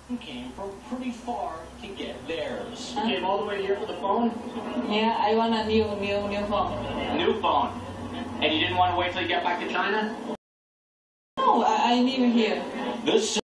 Came from pretty far to get theirs. You came all the way here for the phone? Yeah, I want a new phone. New phone. And you didn't want to wait till you get back to China? No, I live here. This